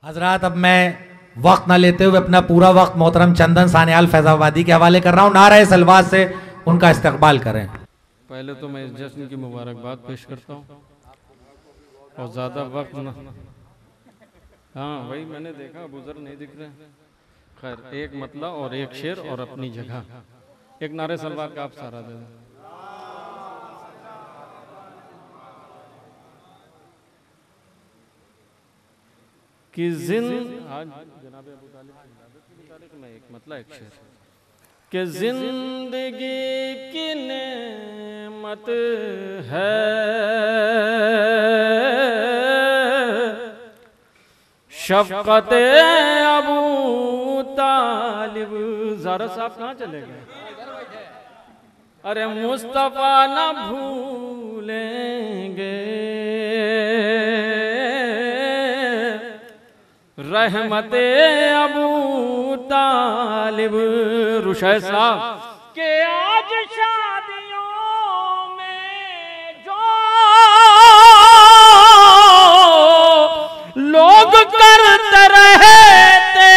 हजरात, अब मैं वक्त न लेते हुए अपना पूरा वक्त मोहतरम चंदन सान्याल फैजाबादी के हवाले कर रहा हूँ। नारे सलवात से उनका इस्तकबाल करें। पहले तो मैं इस जश्न की मुबारकबाद पेश करता हूँ और ज़्यादा वक्त न, हाँ वही मैंने देखा, बुजुर्ग नहीं दिख रहे। खैर, एक मतला और एक शेर और अपनी जगह, एक नारे सलवात का आप सहारा दे दें। कि आज जनाब अबू तालिब के मुतालिक मैं एक मतला एक शेर कि जिंदगी की नेमत है शफ़क़त अबू तालिब। ज़ारा साहब कहाँ चले गए? अरे मुस्तफ़ा न भूलेंगे रहमते अबू तालिब। रुशै साहब के आज शादियों में जो लोग करते रहते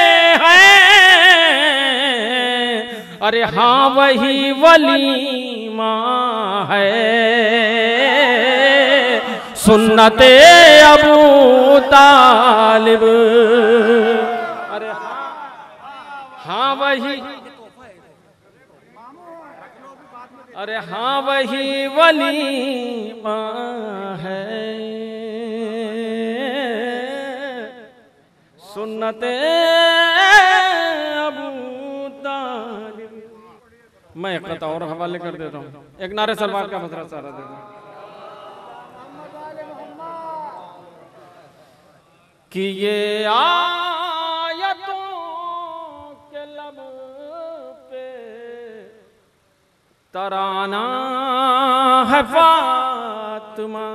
हैं, अरे हाँ वही वलीमा है सुन्नते अबू तालिब। अरे हाँ वही, अरे हाँ वही वलीमा है सुन्नते अबू तालिब। मैं एक कता और हवाले कर देता हूँ, एक नारे सलवात का मसरा सारा देता हूँ कि ये आयतों के लब पे तराना है फातिमा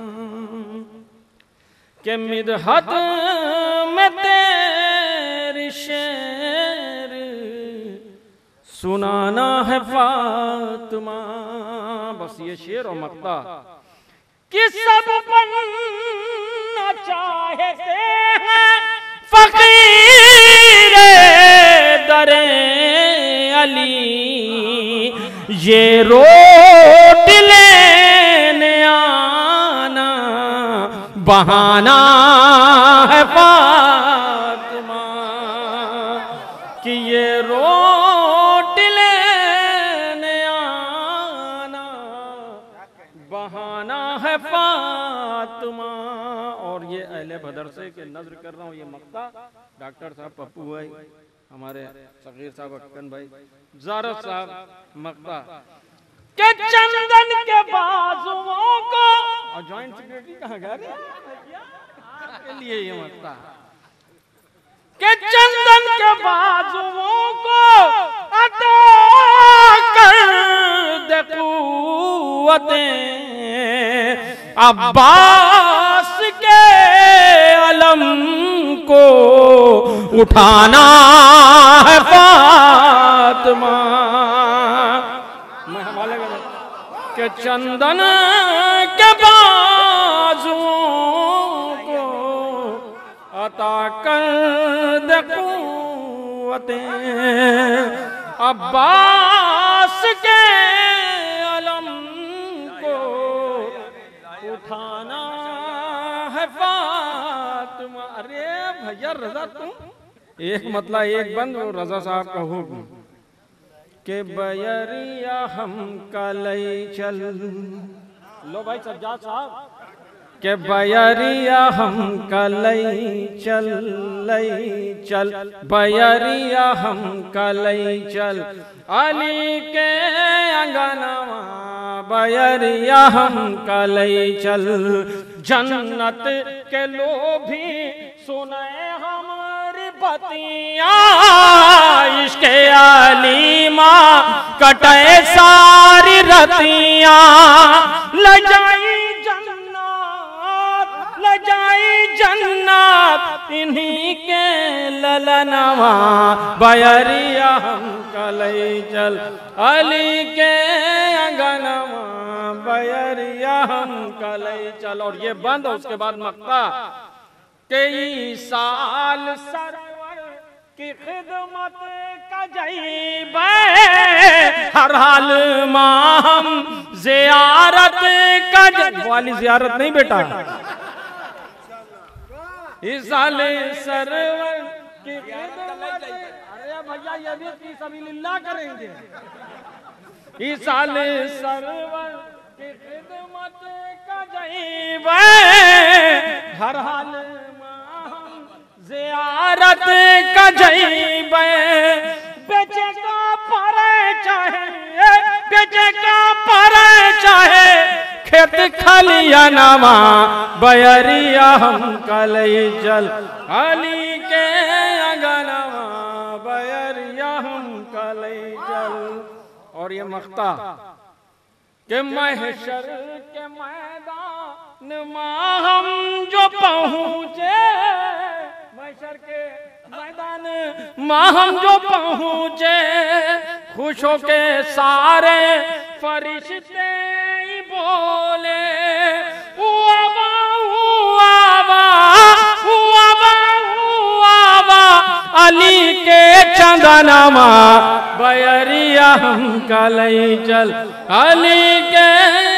के मिदहत में तेरी शेर सुनाना है फातिमा। बस ये शेर और मक्ता कि सब बनना चाहते हैं फकीर दरे अली, ये रोट लेने आना बहाना है फातिमा कि ये रोट लेने आना बहाना है फातिमा। और ये अहले बदर से के नजर कर रहा हूँ, ये मक्ता डॉक्टर साहब पप्पू भाई, हमारे सगीर साहब अक्कन भाई, ज़ारा साहब मक्ता के चंदन के बाजुओं को और जॉइंट सेक्रेटरी कहाँ गया आपके लिए ये मक्ता के चंदन के बाजुओं को अता कर दे कुव्वतें अब्बास के अलम को उठाना है फातिमा। मैं हवाले के चंदन के बाजुओं को अता कर दे कुव्वतें अब्बास के अलम को उठाना है फातिमा। अरे भैया रजा तुम एक मतला एक बंद, रजा साहब का हुक्म के बयरिया हम कलई चल। लो भाई सज्जाद साहब के बयरिया हम कलई चल लई चल, बयरिया हम कलई चल अली के अंगनवा बयरिया हम कलई चल। जन्नत के लोभी सुने हमारी बतियाँ इश्क़े अली माँ कटे सारी रतियाँ लजाई जन्नत इन्हीं के ललनवा बयरिया हम कलई चल अली के अंगनवा बयरिया हम कलई चल। और ये बंद, उसके बाद मक्ता कई साल सरवर की खिदमत का जईब, हर हाल में हम ज़ियारत का वाली ज़ियारत नहीं बेटा, इस साल सरवर की खिदमत। अरे भैया ये भी फी सबीलिल्लाह करेंगे। इस साल सरवर की खिदमत का जईब, हर हाल में हम ज़ियारत का जईब, बेचे का परे चाहे, बेचे का परे चाहे, खेत खलियानवा बयरिया हम कलई चल, अली के अंगनवा बयरिया हम कलई चल। और ये मख्ता के महशर के मैदान में हम जो पहुँचे, महशर के मैदान में हम जो पहुँचे, खुश होके सारे फरिश्ते ही बोले, हुआवा हुआवा हुआवा हुआवा, अली के चंदनमा बयरिया हम कलई चल, अली के